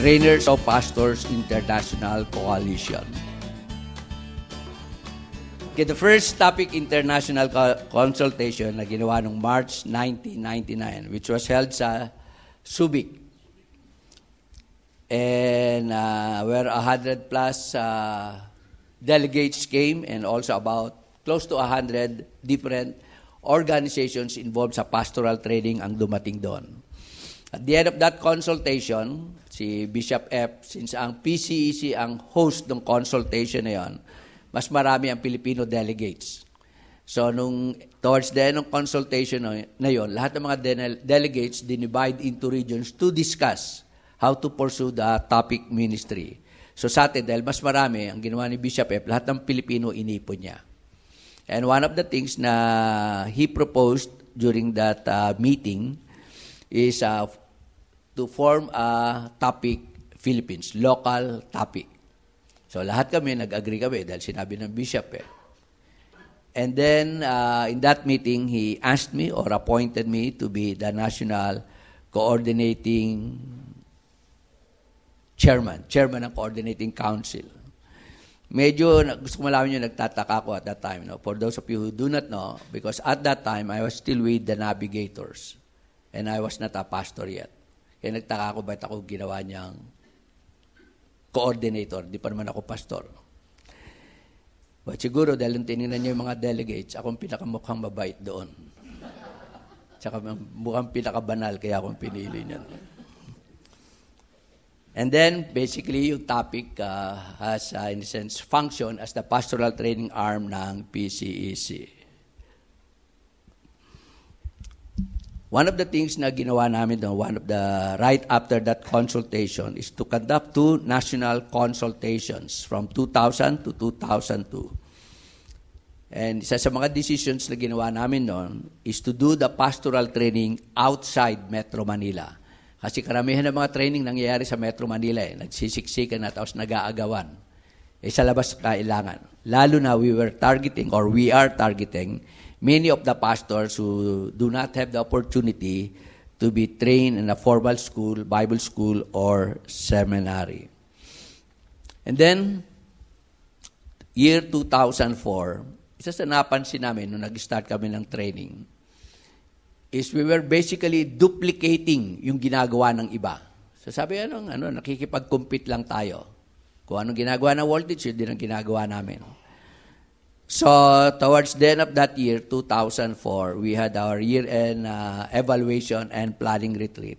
Trainers of Pastors International Coalition. Okay, the first topic, international consultation na ginawa noong March 1999, which was held sa Subic. And where 100 plus delegates came, and also about close to 100 different organizations involved sa pastoral training ang dumating doon. At the end of that consultation, si Bishop F., since ang PCEC ang host ng consultation na yon, mas marami ang Filipino delegates. So, towards the end ng consultation na yon, lahat ng mga delegates dinivide into regions to discuss how to pursue the topic ministry. So, sa atin, dahil mas marami, ang ginawa ni Bishop F., lahat ng Pilipino inipon niya. And one of the things na he proposed during that meeting is to form a topic Philippines, local topic. So lahat kami, nag-agree kami dahil sinabi ng bishop eh. And then, in that meeting, he asked me or appointed me to be the national coordinating chairman ng coordinating council. Medyo, gusto ko malaman nyo, nagtataka ko at that time. No? For those of you who do not know, because at that time, I was still with the navigators. And I was not a pastor yet. Kaya nagtaka ko, ba't ako ginawa niyang coordinator? Di pa naman ako pastor. But siguro, dahil tinignan niyo yung mga delegates, akong pinakamukhang mabait doon. Tsaka mukhang pinakabanal, kaya akong pinili niyan. And then, basically, yung topic has, in a sense, function as the pastoral training arm ng PCEC. One of the things na ginawa namin doon, right after that consultation, is to conduct 2 national consultations from 2000 to 2002. And isa sa mga decisions na ginawa namin noon is to do the pastoral training outside Metro Manila. Kasi karamihan ng mga training nangyayari sa Metro Manila nagsisiksikan na tapos nag-aagawan. Sa labas kailangan. Lalo na we are targeting many of the pastors who do not have the opportunity to be trained in a formal school, Bible school, or seminary. And then, year 2004, isa sa napansin namin nung nag-start kami ng training, is we were basically duplicating yung ginagawa ng iba. So sabi, nakikipag-compete lang tayo. Kung anong ginagawa ng Voltage, yun din ang ginagawa namin. So, towards the end of that year, 2004, we had our year-end evaluation and planning retreat.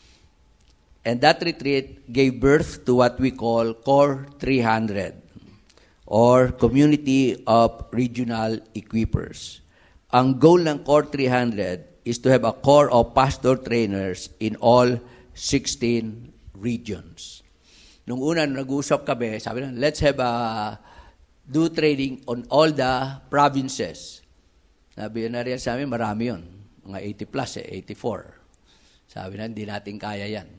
And that retreat gave birth to what we call Core 300, or Community of Regional Equippers. Ang goal ng Core 300 is to have a core of pastor trainers in all 16 regions. Nung una, nag-uusap kami, sabi lang, let's have do training on all the provinces. Sabi na rin sa amin, marami yun. Mga 80 plus 84. Sabi na, hindi natin kaya yan.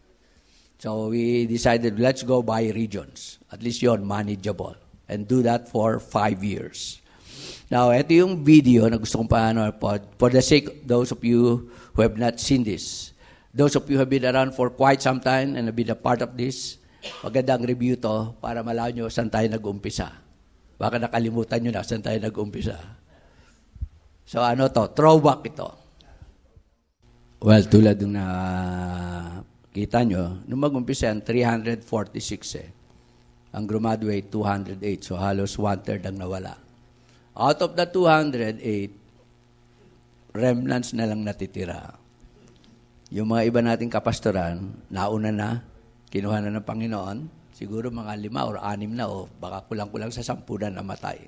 So we decided, let's go by regions. At least yun, manageable. And do that for 5 years. Now, ito yung video na gusto kong for the sake of those of you who have not seen this. Those of you who have been around for quite some time and have been a part of this, magandang review to para malaman nyo saan tayo nag-umpisa. Baka nakalimutan nyo na saan tayo nag-umpisa. So throwback ito. Well, tulad ng kita nyo, nung mag-umpisa yan, 346 Ang graduate, 208. So halos 1/3 ang nawala. Out of the 208, remnants na lang natitira. Yung mga iba nating kapastoran, nauna na, kinuha na ng Panginoon, siguro mga 5 or 6 na o baka kulang-kulang sa 10 na namatay.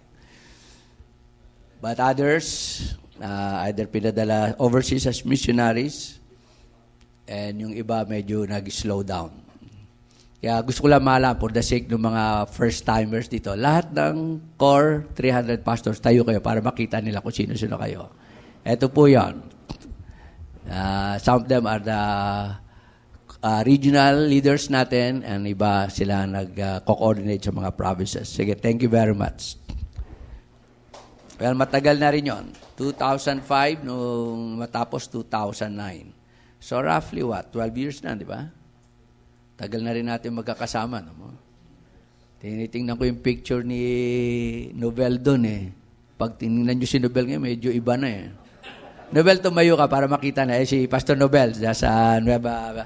But others, either pinadala overseas as missionaries, and yung iba medyo nag-slow down. Kaya gusto ko lang malaman, for the sake ng mga first-timers dito, lahat ng Core 300 pastors, tayo kayo para makita nila kung sino-sino kayo. Ito po yan. Some of them are the regional leaders natin, and iba sila nag-coordinate sa mga provinces. Sige, thank you very much. Well, matagal na rin yun. 2005, nung matapos 2009. So roughly what? 12 years na, di ba? Tagal na rin natin magkakasama. No? Tinitingnan ko yung picture ni Nobel doon eh. Pag tinignan nyo si Nobel ngayon, medyo iba na eh. Nobel, tumayo ka para makita na. Si Pastor Nobel, sa Nueva.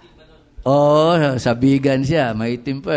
Sabigan siya. Maitim pa.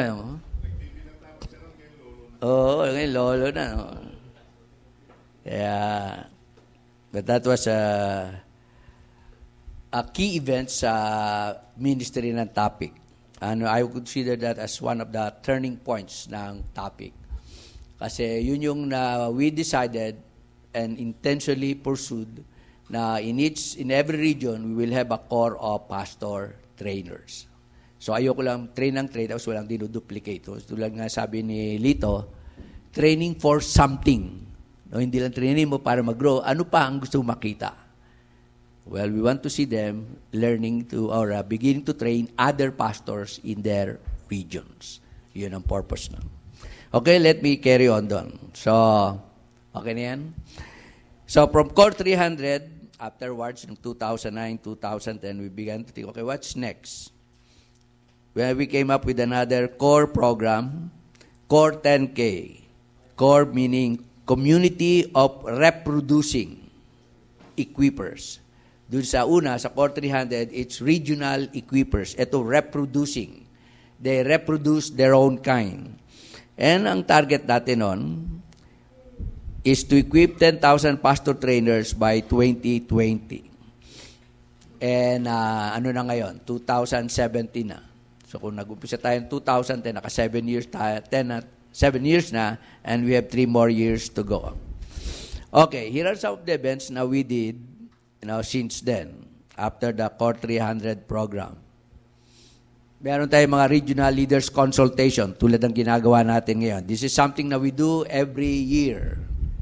Ngayon lolo na. No? Kaya, but that was a key event sa ministry ng topic. And I would consider that as one of the turning points ng topic. Kasi yun yung we decided and intentionally pursued na in every region, we will have a core of pastor trainers. So ayoko lang train tapos walang dinuduplicate. So, tulad nga sabi ni Lito, training for something. No, hindi lang training mo para mag-grow. Ano pa ang gusto mo makita? Well, we want to see them learning to or beginning to train other pastors in their regions. Yun ang purpose na. Okay, let me carry on doon. So, okay na yan? So, from Core 300, afterwards, in 2009, 2010, we began to think, okay, what's next? Well, we came up with another core program, Core 10K. Core meaning Community of Reproducing Equippers. Doon sa una, sa Core 300, it's regional equippers. Ito, reproducing. They reproduce their own kind. And ang target natin nun is to equip 10,000 pastor trainers by 2020. And ano na ngayon? 2017 na. So kung nag-umpisa tayo in 2010, naka 7 years tayo, 7 years na, and we have 3 more years to go. Okay, here are some of the events na we did since then, after the Core 300 program. Meron tayong mga regional leaders consultation, tulad ng ginagawa natin ngayon. This is something na we do every year,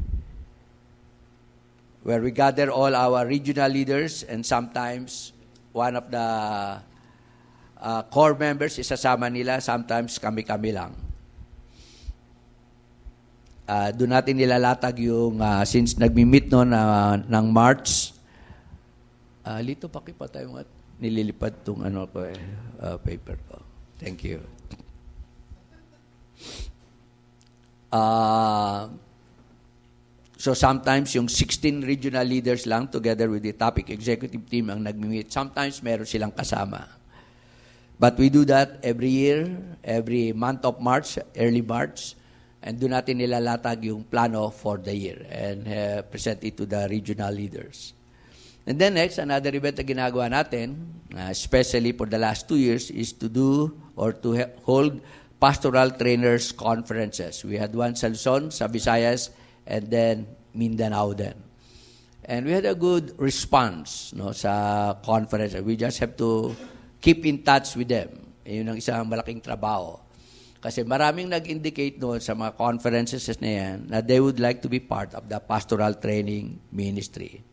where we gather all our regional leaders, and sometimes one of the core members isasama nila, sometimes kami-kami lang. Doon natin nilalatag yung, since nagmi-meet ng March, Lito, pakipatay mo at nililipad itong paper ko. Thank you. So sometimes yung 16 regional leaders lang together with the topic executive team ang nagmi-meet. Sometimes meron silang kasama. But we do that every year, every month of March, early March, and doon natin nilalatag yung plano for the year and present it to the regional leaders. And then next, another event na ginagawa natin, especially for the last 2 years, is to do or to hold pastoral trainers conferences. We had one sa Luzon, sa Visayas, and then Mindanao then. And we had a good response sa conference. We just have to keep in touch with them. Yun ang isang malaking trabaho. Kasi maraming nag-indicate noon sa mga conferences na yan na they would like to be part of the pastoral training ministry.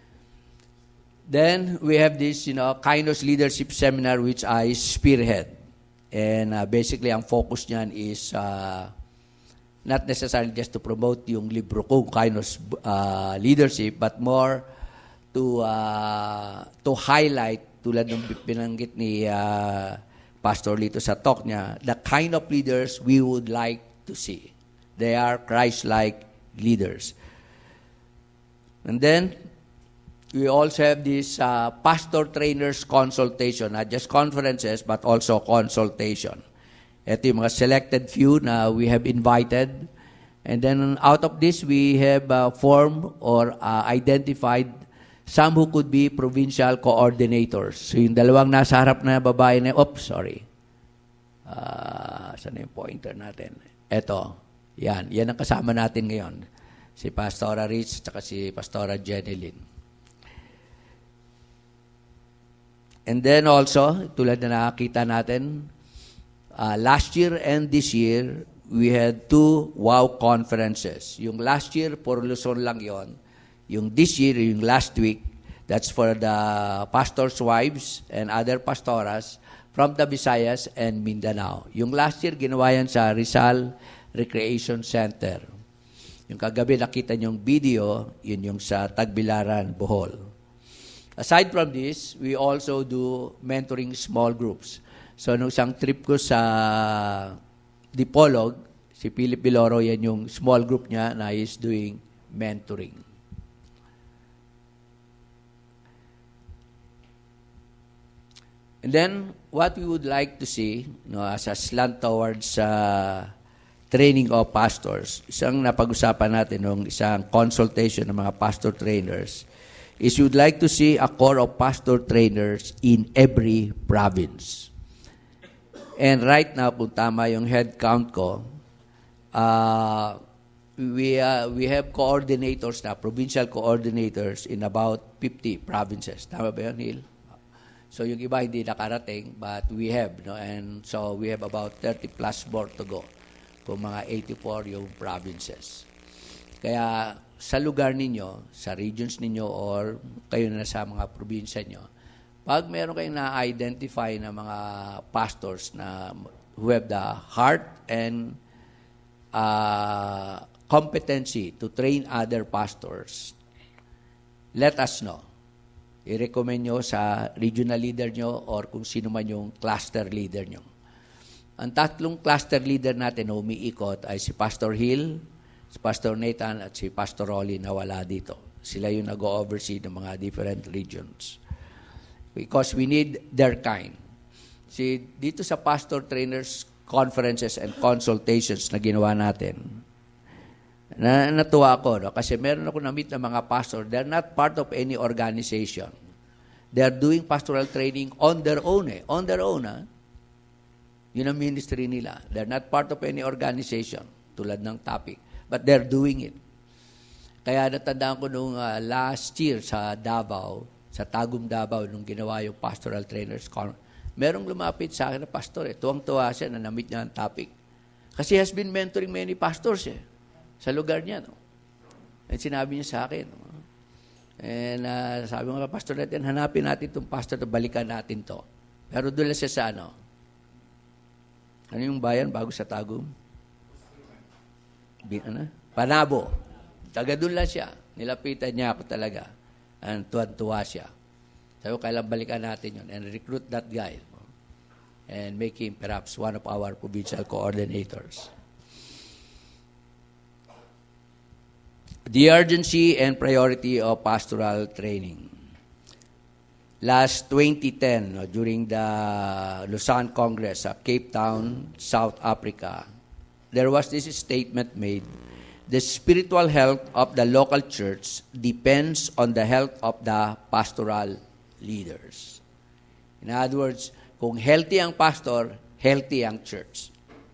Then, we have this, Kainos Leadership Seminar which I spearhead. And basically, ang focus niyan is not necessarily just to promote yung libro ko, Kainos Leadership, but more to highlight, tulad ng pinanggit ni Pastor Lito sa talk niya, the kind of leaders we would like to see. They are Christ-like leaders. And then, we also have this pastor trainers consultation, not just conferences, but also consultation. Ito yung mga selected few na we have invited. And then out of this, we have formed or identified some who could be provincial coordinators. So yung dalawang nasa harap na babae na, saan na yung pointer natin? Ito, yan ang kasama natin ngayon. Si Pastora Rich at si Pastora Jenny Lynn. And then also, tulad na nakakita natin, last year and this year, we had 2 WOW conferences. Yung last year, for Luzon lang yon. Yung this year, yung last week, that's for the pastors' wives and other pastoras from the Visayas and Mindanao. Yung last year, ginawa yan sa Rizal Recreation Center. Yung kagabi, nakita niyong video, yun yung sa Tagbilaran, Bohol. Aside from this, we also do mentoring small groups. So, nung isang trip ko sa Dipolog, si Philip Biloro, yan yung small group niya na is doing mentoring. And then, what we would like to see, as a slant towards training of pastors, isang napag-usapan natin nung isang consultation ng mga pastor trainers, is we would like to see a corps of pastor trainers in every province. And right now, kung tama yung head count ko, we have coordinators na, provincial coordinators in about 50 provinces. Tama ba yun, Neil? So yung iba hindi nakarating, but we have, and so we have about 30 plus more to go kung mga 84 yung provinces. Kaya sa lugar ninyo, sa regions ninyo, or kayo na sa mga probinsya nyo, pag meron kayong na-identify na mga pastors na who have the heart and competency to train other pastors, let us know. I-recommend nyo sa regional leader nyo or kung sino man yung cluster leader nyo. Ang tatlong cluster leader natin na umiikot ay si Pastor Hill, si Pastor Nathan, at si Pastor Rolly na wala dito. Sila yung nag-oversee ng mga different regions. Because we need their kind. Dito sa Pastor Trainers Conferences and Consultations na ginawa natin, natuwa ako, kasi meron ako na-meet ng mga pastor. They're not part of any organization. They're doing pastoral training on their own. On their own. Yun ang ministry nila. They're not part of any organization, tulad ng topic. But they're doing it. Kaya natandaan ko nung last year sa Davao, sa Tagum Davao, nung ginawa yung pastoral trainers conference, merong lumapit sa akin na pastor. Tuwang-tuwa siya na na-meet niya ang topic. Kasi he has been mentoring many pastors sa lugar niya. At sinabi niya sa akin. And sabi mga pastor natin, hanapin natin itong pastor at balikan natin to. Pero doon siya sa ano yung bayan bago sa Tagum? Panabo. Taga doon lang siya. Nilapitan niya ako talaga. And tuwan-tuwa siya. Sabi ko, kailan balikan natin yun and recruit that guy and make him perhaps one of our provincial coordinators. The urgency and priority of pastoral training. Last 2010, during the Lausanne Congress at Cape Town, South Africa, there was this statement made: the spiritual health of the local church depends on the health of the pastoral leaders. In other words, kung healthy ang pastor, healthy ang church.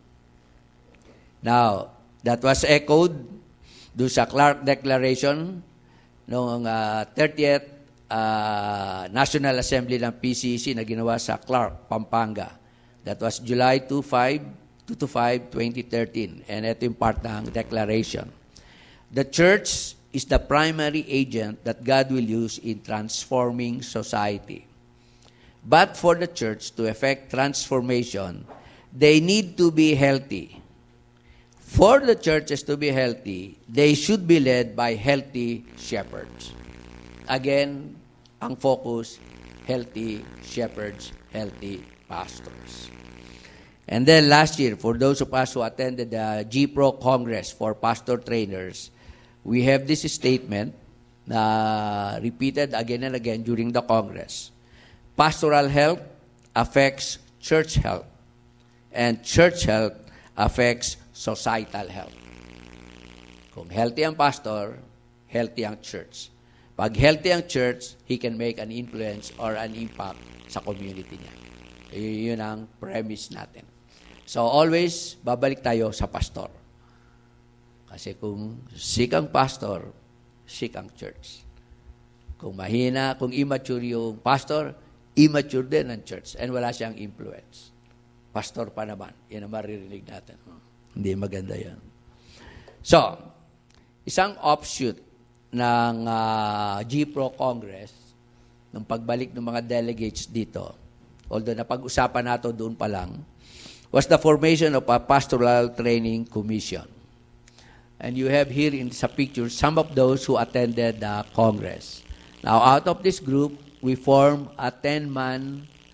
Now, that was echoed doon sa Clark Declaration noong 30th National Assembly ng PCC na ginawa sa Clark, Pampanga. That was July 2 to 5, 2013. And ito yung part ng declaration. The church is the primary agent that God will use in transforming society. But for the church to effect transformation, they need to be healthy. For the churches to be healthy, they should be led by healthy shepherds. Again, ang focus, healthy shepherds, healthy pastors. And then last year, for those of us who attended the GPRO Congress for Pastor Trainers, we have this statement repeated again and again during the Congress. Pastoral health affects church health, and church health affects societal health. Kung healthy ang pastor, healthy ang church. Pag healthy ang church, he can make an influence or an impact sa community niya. Yun ang premise natin. So always, babalik tayo sa pastor. Kasi kung sick ang pastor, sick ang church. Kung mahina, kung immature yung pastor, immature din ang church and wala siyang influence. Pastor pa naman. Yan ang maririnig natin. Hindi maganda yan. So, isang offshoot ng GPRO Congress, ng pagbalik ng mga delegates dito, although napag-usapan nato doon pa lang, was the formation of a pastoral training commission. And you have here in sa picture some of those who attended the Congress. Now, out of this group, we form a 10-man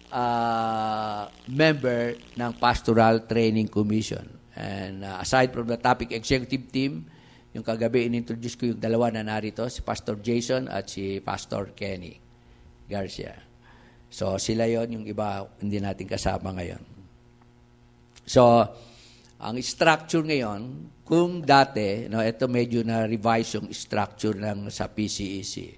member ng Pastoral Training Commission. And aside from the topic executive team, yung kagabi in-introduce ko yung dalawa na narito, si Pastor Jason at si Pastor Kenny Garcia. So sila yon, yung iba hindi natin kasama ngayon. So, ang structure ngayon, kung dati, ito medyo na-revise yung structure ng sa PCEC.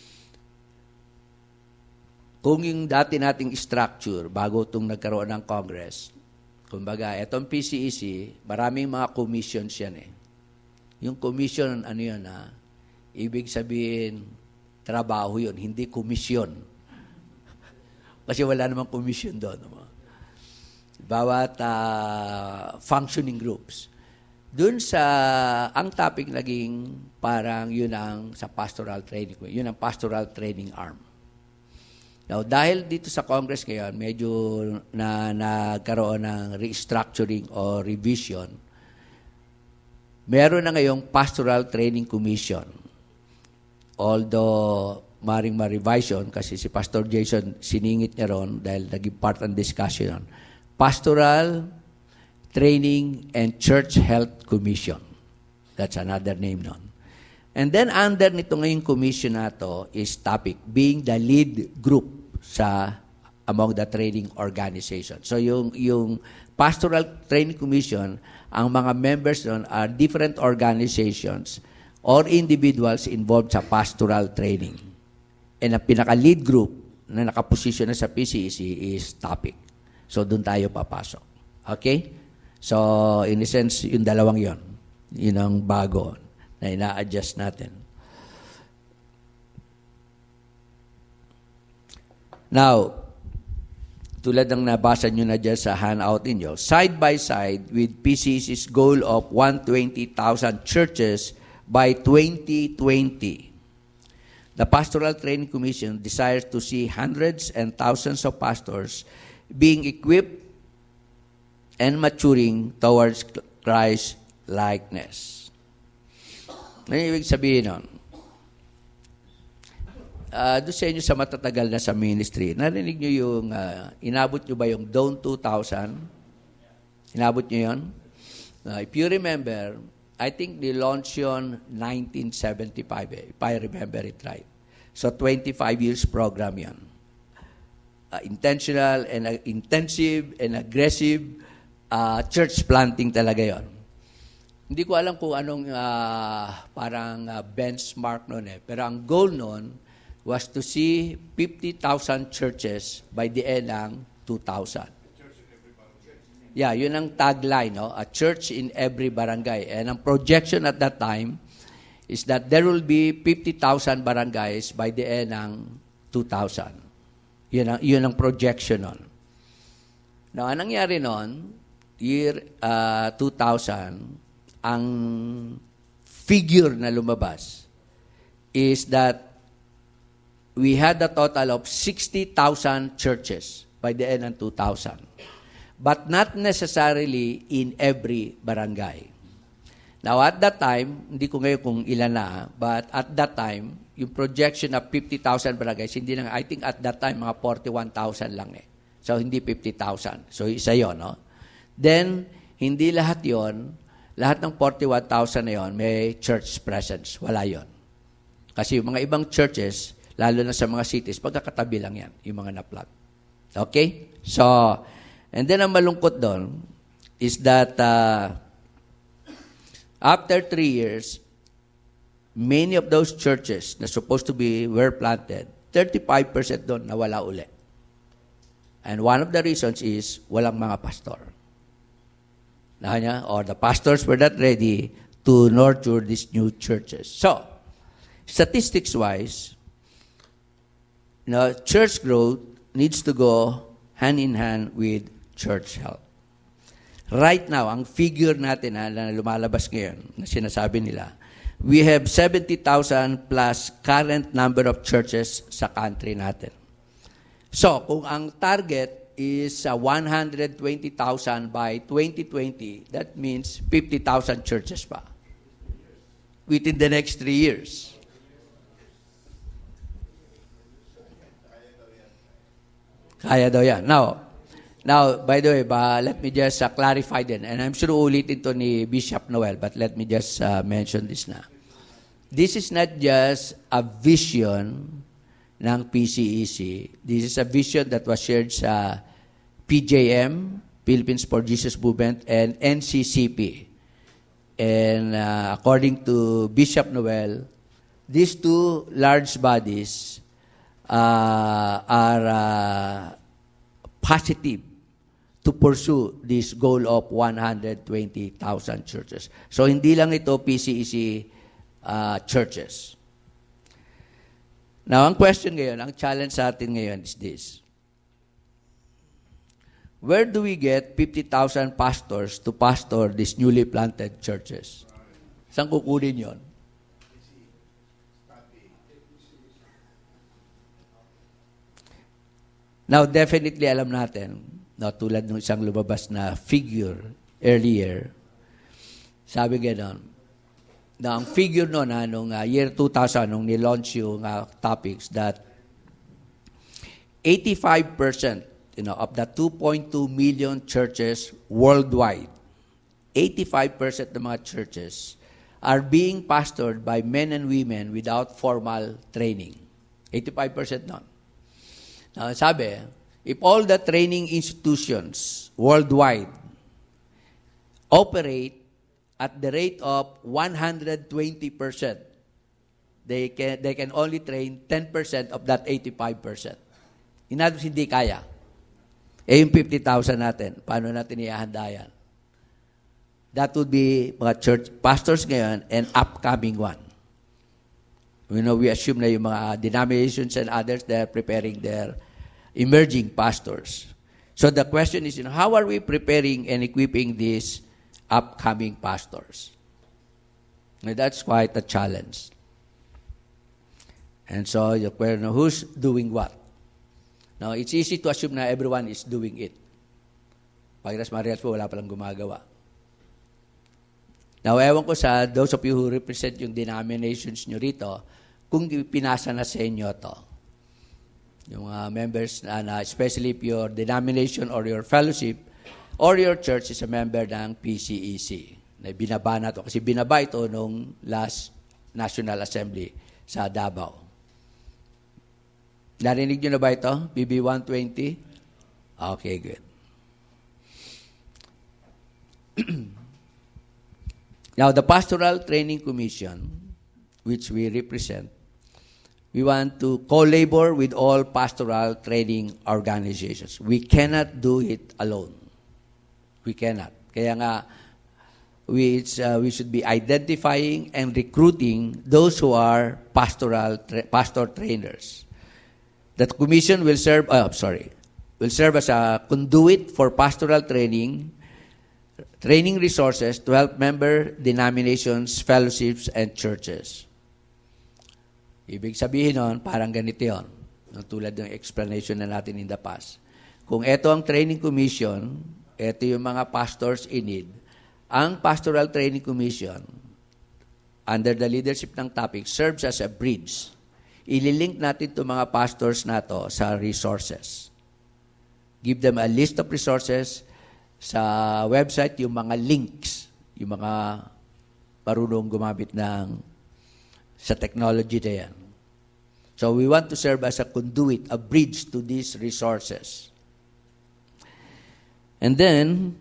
Kung yung dati nating structure, bago itong nagkaroon ng Congress, kumbaga, itong PCEC, maraming mga commissions yan eh. Yung commission, ibig sabihin, trabaho yun, hindi komisyon. Kasi wala namang commission doon. Bawat functioning groups. Doon ang topic naging parang yun ang sa pastoral training. Yun ang pastoral training arm. Now, dahil dito sa Congress ngayon, medyo nagkaroon ng restructuring o revision, meron na ngayong Pastoral Training Commission. Although, maring ma-revision kasi si Pastor Jason siningit niya ron dahil naging part ng discussion. Pastoral Training and Church Health Commission. That's another name nun. And then under nito ngayong commission na to is topic, being the lead group among the training organization. So yung Pastoral Training Commission, ang mga members nun are different organizations or individuals involved sa pastoral training. And ang pinaka-lead group na nakaposisyon na sa PCEC is topic. So, doon tayo papasok. Okay? So, in a sense, yung dalawang yon. Yun ang bago na ina-adjust natin. Now, tulad ng nabasa nyo na dyan sa handout ninyo, side by side with PCEC's goal of 120,000 churches by 2020, the Pastoral Training Commission desires to see hundreds and thousands of pastors being equipped and maturing towards Christ likeness. Ano ibig sabihin nun? Doon sa inyo sa matatagal na sa ministry, narinig nyo yung, inabot nyo ba yung Dawn 2000? Inabot nyo yun? If you remember, I think they launched yun 1975, if I remember it right. So 25 years program yan. Intentional and intensive and aggressive church planting talaga yon. Hindi ko alam kung anong parang benchmark noon eh. Pero ang goal noon was to see 50,000 churches by the end ng 2000. Yeah, yun ang tagline, no? A church in every barangay. And ang projection at that time is that there will be 50,000 barangays by the end ng 2000. Yun ang projection nun. Now, anong nangyari nun? Year 2000, ang figure na lumabas is that we had a total of 60,000 churches by the end ng 2000. But not necessarily in every barangay. Now, at that time, hindi ko ngayon kung ilan na, but at that time, yung projection of 50,000 barangays, hindi lang, I think at that time, mga 41,000 lang eh. So, hindi 50,000. So, isa yon, no? Then, hindi lahat yon, lahat ng 41,000 na yon, may church presence. Wala yon. Kasi yung mga ibang churches, lalo na sa mga cities, pagkakatabi lang yan, yung mga na-plot. Okay? So, and then ang malungkot doon is that after 3 years, many of those churches na supposed to be were planted, 35% doon nawala uli. And one of the reasons is walang mga pastor. Or the pastors were not ready to nurture these new churches. So, statistics-wise, church growth needs to go hand in hand with church health. Right now, ang figure natin na lumalabas ngayon, na sinasabi nila, we have 70,000 plus current number of churches sa country natin. So, kung ang target is 120,000 by 2020, that means 50,000 churches pa within the next 3 years. Kaya daw yan. Now, by the way, let me just clarify din. And I'm sure ulitin to ni Bishop Noel, but let me just mention this na. This is not just a vision ng PCEC. This is a vision that was shared sa PJM, Philippines for Jesus Movement, and NCCP. And according to Bishop Noel, these two large bodies are positive to pursue this goal of 120,000 churches. So hindi lang ito PCEC churches. Now, ang question ngayon, ang challenge sa atin ngayon is this. Where do we get 50,000 pastors to pastor these newly planted churches? Saan kukunin yon? Now, definitely alam natin, tulad ng isang lumabas na figure earlier, sabi gano'n, na ang figure noon, nung year 2000, nung nilaunch yung topics, that 85% of the 2.2 million churches worldwide, 85% ng mga churches are being pastored by men and women without formal training. 85% nun. Now, sabi, if all the training institutions worldwide operate at the rate of 120%, they can only train 10% of that 85%. In other words, hindi kaya. Yung 50,000 natin, paano natin ihahanda yan? That would be mga church pastors ngayon and upcoming one. We assume na yung mga denominations and others, they're preparing their emerging pastors. So the question is, how are we preparing and equipping these upcoming pastors? Now, that's quite a challenge. And so, the question, who's doing what? Now, it's easy to assume na everyone is doing it. Pagkas Marias po, wala palang gumagawa. Now, ewan ko sa those of you who represent yung denominations nyo rito, kung pinasa na sa inyo to. Yung members, especially if your denomination or your fellowship or your church is a member ng PCEC. Na binaba na to. Kasi binaba ito nung last National Assembly sa Davao. Narinig nyo na ba ito? BB 120? Okay, good. Now, the Pastoral Training Commission, which we represent, we want to co-labor with all pastoral training organizations. We cannot do it alone. We cannot. Kaya nga, we should be identifying and recruiting those who are pastor trainers. That commission will serve as a conduit for pastoral training resources to help member denominations, fellowships, and churches. Ibig sabihin nun, parang ganito yun. Tulad ng explanation na natin in the past. Kung ito ang training commission, ito yung mga pastors in need. Ang Pastoral Training Commission, under the leadership ng topic, serves as a bridge. Ililink natin itong mga pastors na to sa resources. Give them a list of resources sa website, yung mga links, yung mga marunong gumamit sa technology na yan. So we want to serve as a conduit, a bridge to these resources. And then,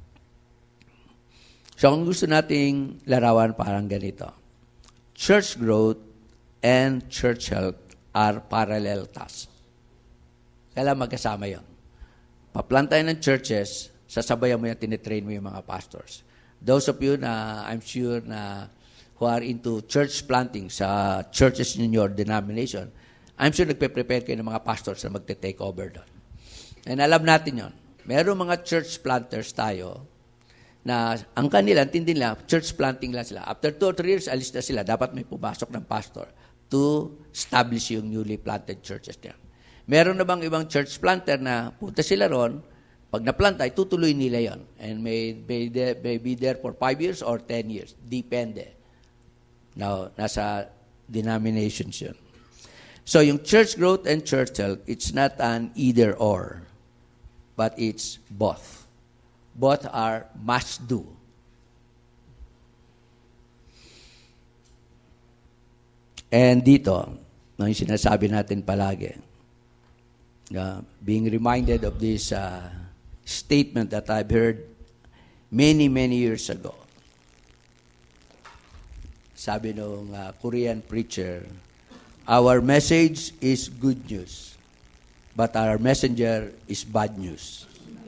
so kung gusto nating larawan parang ganito, church growth and church health are parallel tasks. Kailangan magkasama yun. Paplantayan ng churches, sasabayan mo yung tinitrain mo yung mga pastors. Those of you na, I'm sure na, who are into church planting sa churches in your denomination, I'm sure nagpe-prepare kayo ng mga pastors na magte-take over doon. And alam natin yon. Merong mga church planters tayo na ang kanila, tindi nila, church planting lang sila. After 2 or 3 years, alis na sila. Dapat may pumasok ng pastor to establish yung newly planted churches niya. Meron na bang ibang church planter na punta sila ron, pag na-planta, tutuloy nila yon. And may be there for 5 years or 10 years. Depende. Now, nasa denominations yun. So yung church growth and church health, it's not an either or, but it's both. Both are must do. And dito, yung sinasabi natin palagi, being reminded of this statement that I've heard many, many years ago. Sabi nung Korean preacher, our message is good news, but our messenger is bad news.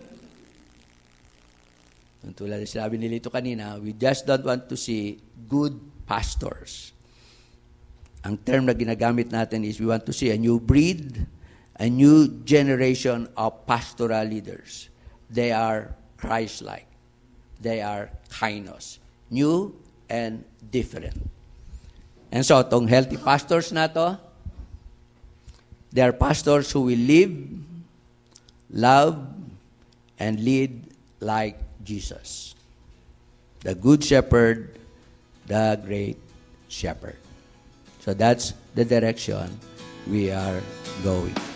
Tulad na sinabi nila ito kanina, we just don't want to see good pastors. Ang term na ginagamit natin is we want to see a new breed, a new generation of pastoral leaders. They are Christ-like. They are kainos. New and different. And so, itong healthy pastors na to, they are pastors who will live, love, and lead like Jesus. The Good Shepherd, the Great Shepherd. So that's the direction we are going.